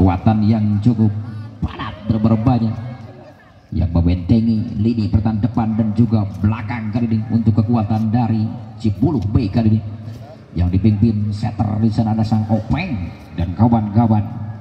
kekuatan yang cukup padat berbanyak yang membentengi lini pertahanan depan dan juga belakang kali ini untuk kekuatan dari Cibuluh B kali ini yang dipimpin setter. Di sana ada sang Openg dan kawan-kawan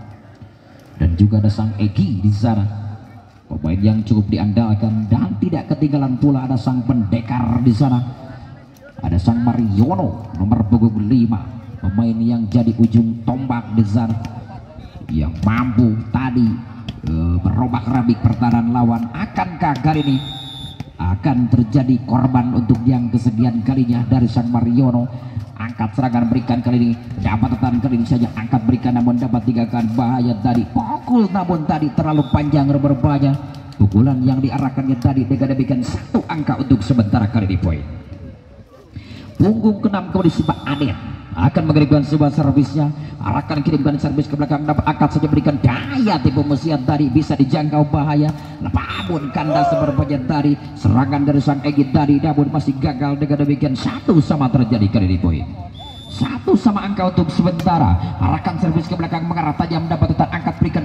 dan juga ada sang Egi di sana, pemain yang cukup diandalkan. Dan tidak ketinggalan pula ada sang pendekar di sana, ada sang Mariono nomor punggung 5, pemain yang jadi ujung tombak di sana yang mampu tadi berobak-rabik pertahanan lawan. Akankah kali ini akan terjadi korban untuk yang kesekian kalinya dari sang Mariono? Angkat serangan berikan kali ini, dapat tetan kali ini saja, angkat berikan namun dapat tinggalkan. Bahaya tadi, pukul namun tadi terlalu panjang berbahaya. Pukulan yang diarahkannya tadi diberikan 1 angka untuk sementara kali ini poin. Punggung ke-6 kembali si Pak Aden akan mengirimkan sebuah servisnya, arahkan kirimkan servis ke belakang, dapat angkat saja berikan daya tipu musian tadi bisa dijangkau. Bahaya namun kandas berbahaya tadi, serangan dari sang Egi tadi namun masih gagal. Dengan demikian 1 sama terjadi kali ini poin. 1 sama angka untuk sementara. Arahkan servis ke belakang mengarah tajam, dapat tetap angkat berikan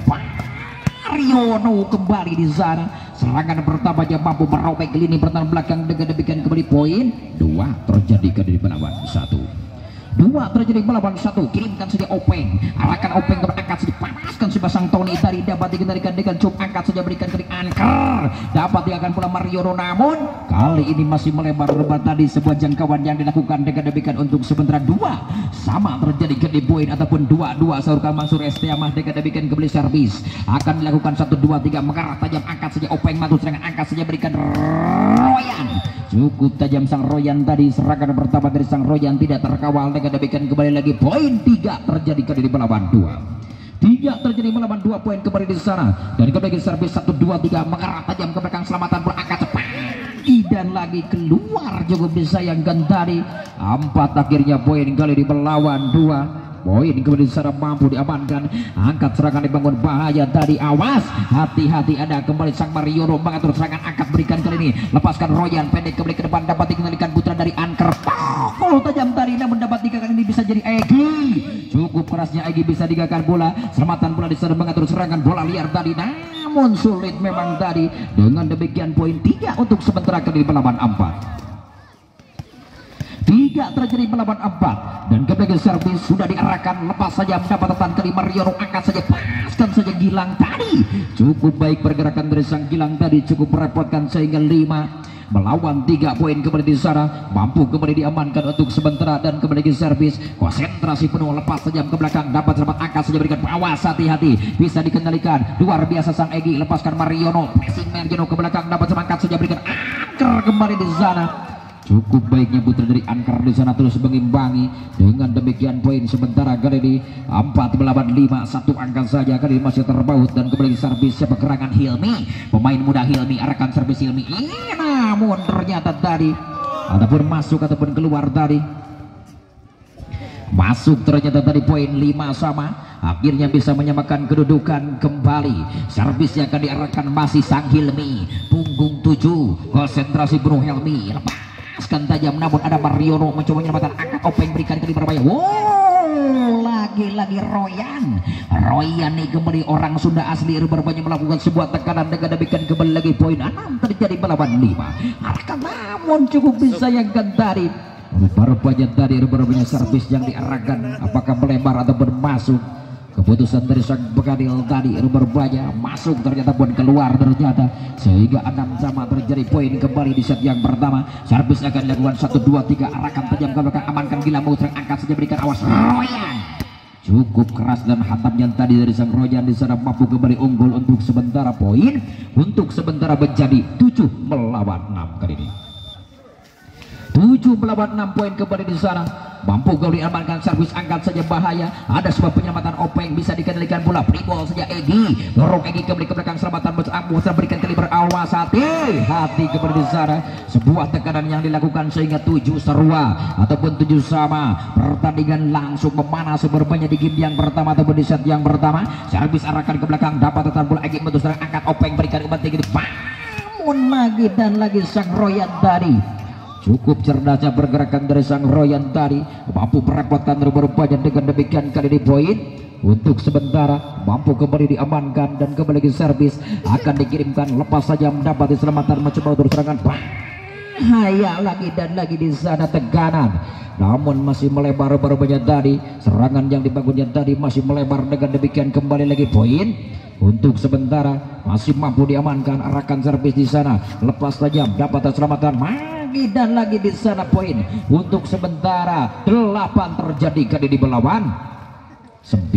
Mariono kembali di sana. Serangan pertamanya mampu merobek lini pertahanan belakang. Dengan demikian kembali poin 2 terjadi kali ini melawan 1. 2 terjadi melawan 1. Kirimkan saja Openg, arahkan Openg ke angkat saja, panaskan si pasang Tony tadi dapat dikendalikan dengan cukup, angkat saja berikan ke anchor, dapat diakan pula Mariono. Namun kali ini masih melebar-lebar tadi sebuah jangkauan yang dilakukan. Dengan demikian untuk sementara 2 sama terjadi ke poin ataupun 2-2. Saurkan Mansur Estiamah. Dengan demikian kembali servis akan dilakukan 1, 2, 3 mengarah tajam, angkat saja Openg, matu serangan, angkat saja berikan Royan. Cukup tajam sang Royan tadi, serangan pertama dari sang Royan tidak terkawal. Dengan demikian kembali lagi poin 3 terjadi kali di melawan 2. 3 terjadi melawan 2 poin kembali di sana. Dan kembali servis 1, 2, 3 mengarah tajam ke belakang, selamatan berangkat cepat dan lagi keluar cukup disayangkan tadi. 4 akhirnya poin kali di melawan 2. Poin kemudian secara mampu diamankan. Angkat serangan dibangun, bahaya tadi, awas, hati-hati ada kembali sang Mariono mengatur serangan, angkat berikan kali ini, lepaskan Royan pendek kembali ke depan, dapat dikendalikan putra dari Anker, pukul tajam tadi namun dapat digagalkan. Ini bisa jadi Egi, cukup kerasnya Egi bisa digagalkan bola. Selamatan bola di sana mengatur serangan bola liar tadi namun sulit memang tadi. Dengan demikian poin 3 untuk sementara kali melawan 4. 3 terjadi melawan 4 dan kembali servis sudah diarahkan, lepas saja mendapatkan kali Mariono, angkat saja, paskan saja Gilang tadi. Cukup baik pergerakan dari sang Gilang tadi, cukup merepotkan sehingga 5 melawan 3 poin kembali di sana. Mampu kembali diamankan untuk sementara dan kembali servis, konsentrasi penuh, lepas saja ke belakang, dapat sempat angkat saja berikan, awas hati-hati bisa dikendalikan. Luar biasa sang Egi, lepaskan Mariono, pressing Mariono ke belakang, dapat semangkat saja berikan, angker kembali di sana. Cukup baiknya putra dari Anker di sana terus mengimbangi. Dengan demikian poin sementara kali ini 4 melawan 5, 1 angka saja kali ini masih terbaut. Dan kembali servis sepekerangan Hilmi, pemain muda Hilmi, arahkan servis Hilmi, namun ternyata tadi ataupun masuk ataupun keluar tadi, masuk ternyata tadi poin 5 sama. Akhirnya bisa menyamakan kedudukan kembali. Servisnya akan diarahkan masih sang Hilmi, punggung 7, konsentrasi penuh Hilmi, lepas tajam namun ada Mariono mencoba menyelamatkan, angkat Openg berikan ke berbahaya. Wow, lagi-lagi Royan nih kembali orang Sunda asli berbahaya melakukan sebuah tekanan. Dengan demikian kembali lagi poin 6 terjadi melawan 5. Arahkan namun cukup disayangkan tadi. Berbahaya tadi berbahaya servis yang diarahkan, apakah melebar ataupun masuk. Keputusan dari sang Bekadil tadi berbahaya, masuk ternyata pun keluar ternyata, sehingga 6 sama terjadi poin kembali di set yang pertama. Servis akan dilakukan 1, 2, 3, arahkan tajam ke belakang, amankan Gilang, mau angkat saja berikan, awas Royan. Cukup keras dan hantamnya tadi dari sang Royan di sana, mampu kembali unggul untuk sementara. Poin untuk sementara menjadi 7 melawan 6 kali ini. 7 melawan 6 poin kembali di sana. Mampu kembali amankan servis, angkat saja, bahaya. Ada sebuah penyelamatan Openg bisa dikendalikan bola. Pribol saja Egi, dorong Egi kembali ke belakang, selamatan berikan kaliber, awas hati kembali di sana. Sebuah tekanan yang dilakukan sehingga 7 serua ataupun 7 sama. Pertandingan langsung memanas berbahaya di game yang pertama ataupun di set yang pertama. Servis arahkan ke belakang, dapat tetan bola Egi, betul serang, angkat Openg berikan ke tinggi, bangun lagi dan lagi sang Royan tadi. Cukup cerdasnya pergerakan dari sang Royan tadi, mampu merepotkan berbahaya. Dengan demikian kali ini poin untuk sementara mampu kembali diamankan dan kembali ke servis akan dikirimkan, lepas saja mendapat keselamatan mencoba untuk serangan bahaya lagi dan lagi di sana tekanan, namun masih melebar berbahaya tadi. Serangan yang dibangunnya tadi masih melebar, dengan demikian kembali lagi poin untuk sementara masih mampu diamankan. Arahkan servis di sana, lepas saja dapat keselamatan lagi dan lagi di sana poin untuk sementara 8 terjadi kali di melawan 9.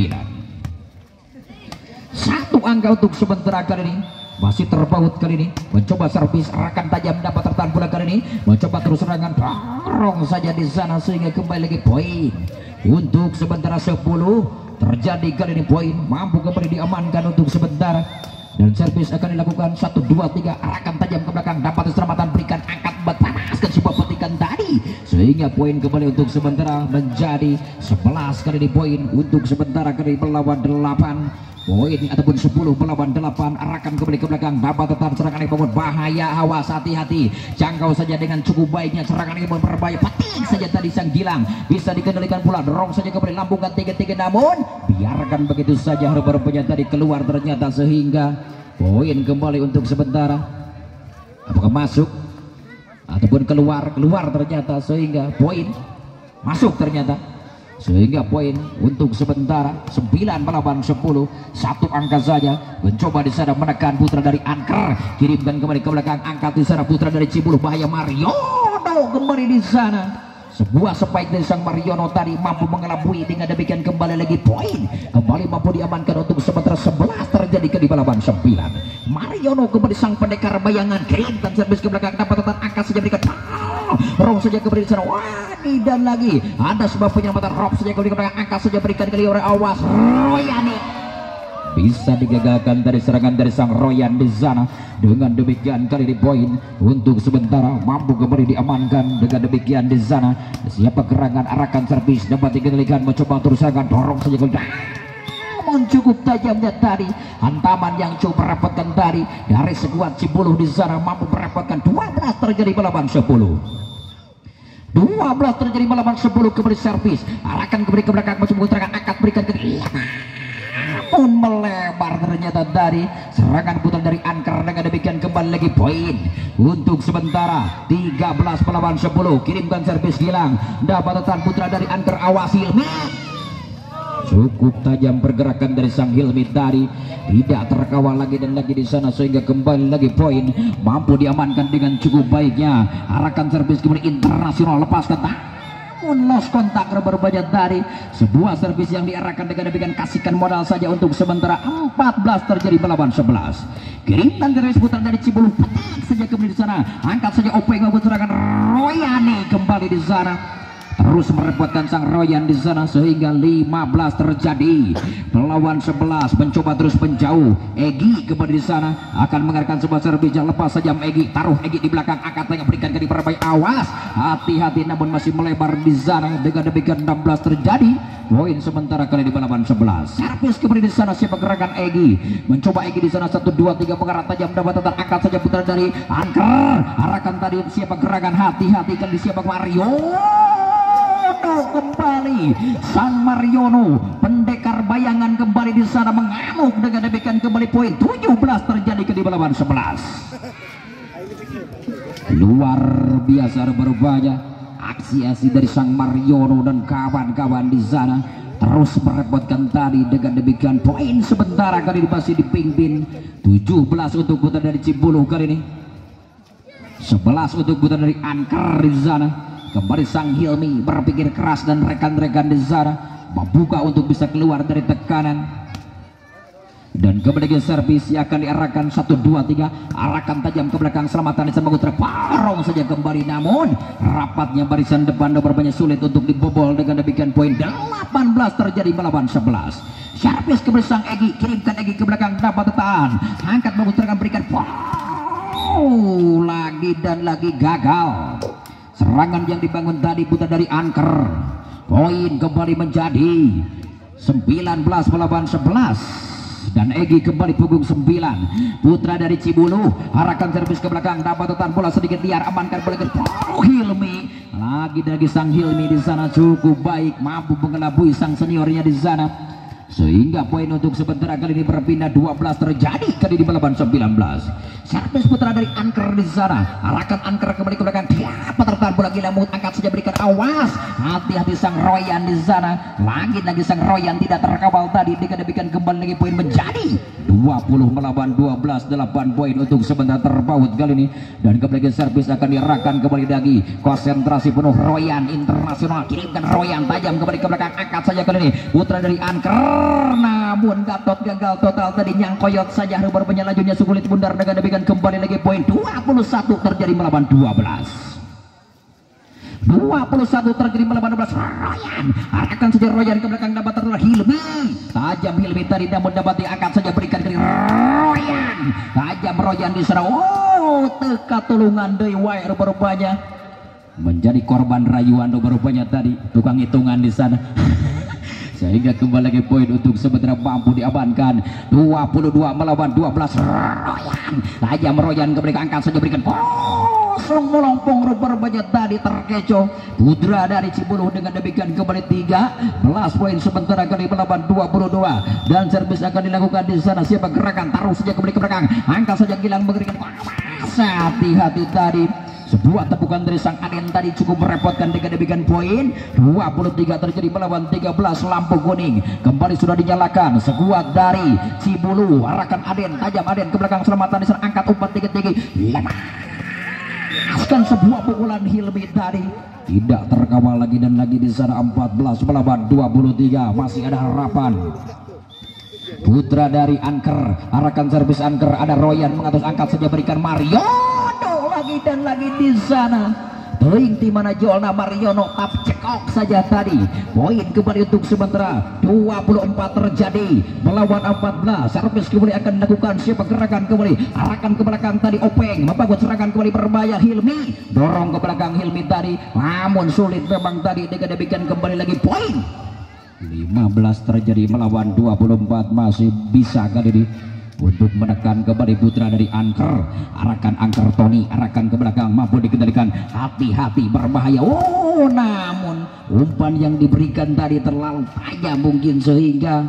Satu angka untuk sementara kali ini masih terpaut kali ini, mencoba servis arahkan tajam dapat tertahan pula kali ini, mencoba terus serangan dorong saja di sana sehingga kembali lagi poin untuk sementara 10 terjadi kali ini poin, mampu kembali diamankan untuk sementara dan servis akan dilakukan 1 2 3 arahkan tajam ke belakang dapat keselamatan, berikan angkat bertanaskan sebuah petikan tadi sehingga poin kembali untuk sementara menjadi 11 kali ini poin untuk sementara kali melawan 8 poin ataupun 10 melawan 8. Arahkan kembali ke belakang dapat tetap serangan yang membuat bahaya, awas hati-hati, jangkau saja dengan cukup baiknya serangan yang berbahaya, petik saja tadi sang Gilang bisa dikendalikan pula, dorong saja kembali lambungkan 3-3 namun biarkan begitu saja berbahaya tadi keluar ternyata sehingga poin kembali untuk sementara. Apakah masuk ataupun keluar ternyata sehingga poin masuk ternyata sehingga poin untuk sementara 9 melawan 10, 1 angka saja. Mencoba di sana menekan putra dari Anker, kirimkan kembali ke belakang, angkat di sana putra dari Cibuluh, bahaya Mariono kembali di sana. Sebuah spike dari sang Mariono tadi mampu mengelabui, dengan demikian kembali lagi poin kembali mampu diamankan untuk sementara 11 terjadi ke di balapan 9. Mariono kembali sang pendekar bayangan, kirimkan servis ke belakang dapat tetap angkat saja, berikan Rob saja kembali di sana, wani dan lagi ada sebuah penyelamatan, Rob saja kembali ke belakang, angkat saja berikan kali oleh awas Royani, bisa digagalkan dari serangan dari sang Royan di sana. Dengan demikian kali di poin untuk sementara mampu kembali diamankan. Dengan demikian di sana siapa gerangan arahkan servis dapat dikendalikan, mencoba terus serangan, dorong saja kembali namun cukup tajamnya tadi hantaman yang cukup merepotkan tadi dari skuad Cibuluh di sana mampu merepotkan. 12 terjadi melawan 10, 12 terjadi melawan 10. Kembali servis arahkan kembali ke belakang, mencoba serangan angkat berikan ke pun melebar ternyata dari serangan putar dari Anker. Dengan demikian kembali lagi poin untuk sementara 13 melawan 10. Kirimkan servis Gilang dapat tetan putra dari Anker, awas Hilmi, cukup tajam pergerakan dari sang Hilmi tadi, tidak terkawal lagi dan lagi di sana sehingga kembali lagi poin mampu diamankan dengan cukup baiknya. Arahkan servis kembali internasional, lepaskan lost kontak berbahaya dari sebuah servis yang diarahkan dengan demikian, kasihkan modal saja untuk sementara 14 terjadi melawan 11. Kirimkan servis putar dari Cibuluh, petik saja kembali di sana, angkat saja Openg maupun serangan Royani kembali di sana, terus merepotkan sang Royan di sana sehingga 15 terjadi melawan 11. Mencoba terus menjauh, Egi kembali di sana akan mengarahkan sebuah servis yang lepas saja Egi, taruh Egi di belakang, angkat tengah berikan ke di perbaik, awas hati-hati namun masih melebar di sana. Dengan demikian 16 terjadi poin sementara kali di balapan 11. Servis kembali di sana, siapa gerakan Egi, mencoba Egi di sana 1 2 3 mengarah tajam dapat tetap angkat saja putar dari Anker, arahkan tadi siapa gerakan, hati-hati kan di siapa Mario kembali sang Mariono pendekar bayangan kembali di sana mengamuk. Dengan demikian kembali poin 17 terjadi ke di balapan 11. Luar biasa berbahaya aksi-aksi dari sang Mariono dan kawan-kawan di sana, terus merepotkan tadi. Dengan demikian poin sementara kali ini masih dipimpin 17 untuk putar dari Cibuluh kali ini, 11 untuk putar dari Anker di sana. Kembali sang Hilmi berpikir keras dan rekan-rekan di sana membuka untuk bisa keluar dari tekanan. Dan kembali ke servis yang akan diarahkan 1 2 3, arahkan tajam ke belakang, selamatan di sana terparong saja kembali, namun rapatnya barisan depan banyak sulit untuk dibobol. Dengan demikian poin 18 terjadi melawan 11. Servis kembali sang Egi, kirimkan Egi ke belakang dapat tahan, angkat memutarkan berikan lagi dan lagi gagal. Serangan yang dibangun tadi putar dari Anker, poin kembali menjadi 19 melawan 11. Dan Egi kembali punggung 9, putra dari Cibuluh arahkan servis ke belakang dapat tetan bola sedikit liar, amankan bola ke Hilmi, lagi sang Hilmi di sana cukup baik mampu mengelabui sang seniornya di sana. sehingga poin untuk sementara kali ini berpindah 12 terjadi kali di melawan 19. Servis putra dari Anker di sana, arahkan Anker kembali ke belakang, siapa tertahan bola gila mut, angkat saja berikan, awas, hati-hati sang Royan di sana, lagi sang Royan tidak terkawal tadi, dikatakan kembali lagi poin menjadi 20 melawan 12, 8 poin untuk sementara terpaut kali ini, dan kembali servis akan diarahkan kembali lagi, konsentrasi penuh Royan Internasional, kirimkan Royan tajam kembali ke belakang, angkat saja kali ini putra dari Anker, namun Gatot gagal total tadi, nyangkoyot saja rubber-rubbernya, lajunya sukulit bundar dengan demikian kembali lagi poin 21 terjadi melawan 12. 21 terjadi melawan 12. Royan arahkan saja Royan ke belakang, dapat terlalu Hilmi tajam, Hilmi tadi namun dapat diangkat saja, berikan ke Royan tajam, Royan di sana, teka tulungan deui wae rubber-rubbernya menjadi korban rayuan rubber-rubbernya tadi, tukang hitungan di sana. Sehingga kembali lagi poin untuk sementara mampu diamankan 22 melawan 12. Royan tajam, Royan kembali angkat saja, berikan kosong melompong rubber-rubbernya tadi terkecoh putra dari Cibuluh, dengan demikian kembali 13 poin sementara kali melawan 22, dan servis akan dilakukan di sana, siapa gerakan taruh saja kembali ke belakang, angkat saja Gilang memberikan, hati-hati tadi sebuah tepukan dari sang Aden tadi cukup merepotkan, dengan demikian poin 23 terjadi melawan 13. Lampu kuning kembali sudah dinyalakan, sekuat dari Cibulu, arahkan Aden tajam, Aden ke belakang, selamatan di sana, angkat umpan tinggi-tinggi, lepaskan sebuah pukulan Hilmi tadi tidak terkawal lagi, dan lagi di sana 14 melawan 23, masih ada harapan. Putra dari Anker, arahkan servis Anker, ada Royan mengatas, angkat saja, berikan Mario lagi dan lagi di sana, teing di mana Jolna Mariono tap cekok saja tadi, poin kembali untuk sementara 24 terjadi melawan 14. Servis kembali akan dilakukan, siapa gerakan kembali, arahkan ke belakang tadi, Openg membangun serangan kembali berbahaya, Hilmi dorong ke belakang Hilmi tadi, namun sulit memang tadi, dengan demikian kembali lagi poin 15 terjadi melawan 24, masih bisa kali ini untuk menekan kembali putra dari Anker, arahkan Anker Tony, arahkan ke belakang, mampu dikendalikan, hati-hati berbahaya, namun umpan yang diberikan tadi terlalu tajam mungkin, sehingga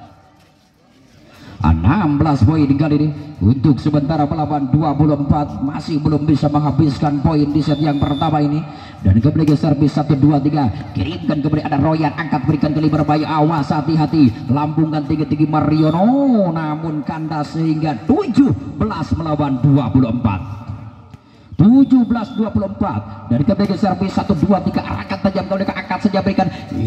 16 poin kali ini untuk sementara melawan 24, masih belum bisa menghabiskan poin di set yang pertama ini, dan kembali ke servis 1 2 3, kirimkan kembali, ada Royan angkat, berikan kali berbahaya, awas hati-hati, lambungkan tinggi-tinggi Mariono, namun kandas sehingga 17 melawan 24. 17-24 dari kembali ke servis 1 2 3, arahkan tajam kembali ke angkat saja, berikan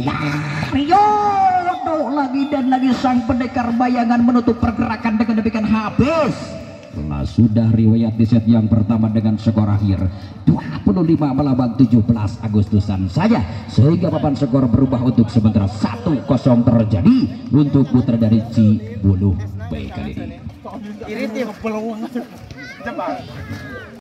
Mariono lagi dan lagi, sang pendekar bayangan menutup pergerakan, dengan demikian habis. Nah, sudah riwayat di set yang pertama dengan skor akhir 25 melawan 17 Agustusan saja, sehingga papan skor berubah untuk sementara 1-0 terjadi untuk putra dari Cibuluh B kali ini.